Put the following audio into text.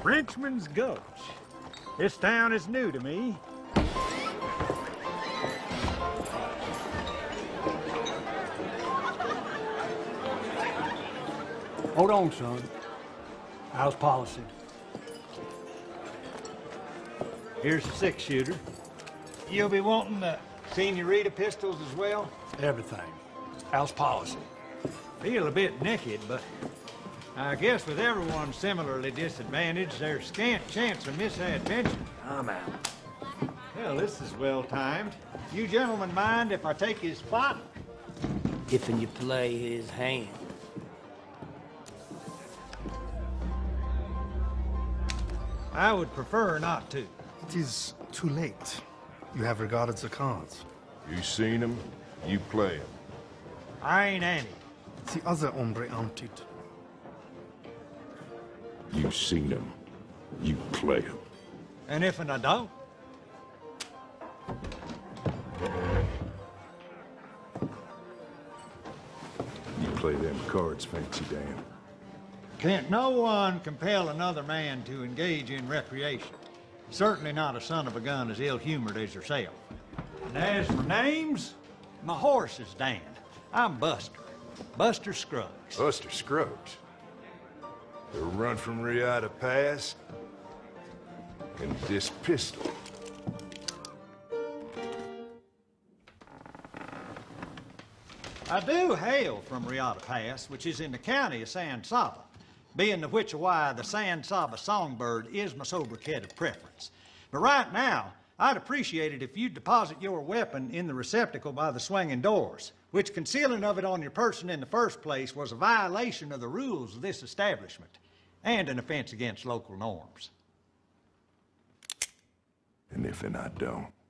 Frenchman's Gulch. This town is new to me. Hold on, son. How's policy? Here's a 6-shooter. You'll be wanting the senorita pistols as well? Everything. How's policy? Feel a bit naked, but I guess with everyone similarly disadvantaged, there's scant chance of misadventure. I'm out. Well, this is well timed. You gentlemen mind if I take his spot? If you play his hand. I would prefer not to. It is too late. You have regarded the cards. You seen him, you play him. I ain't Annie. The other hombre emptied. You seen him, you play him. And if I don't? You play them cards, Fancy Dan. Can't no one compel another man to engage in recreation. Certainly not a son of a gun as ill-humored as yourself. And as for names, my horse is Dan. I'm Buster. Buster Scruggs. Buster Scruggs. They'll run from Riata Pass. And this pistol. I do hail from Riata Pass, which is in the county of San Saba, being the which why the San Saba songbird is my sobriquet of preference. But right now, I'd appreciate it if you'd deposit your weapon in the receptacle by the swinging doors, which concealing of it on your person in the first place was a violation of the rules of this establishment and an offense against local norms. And if I don't.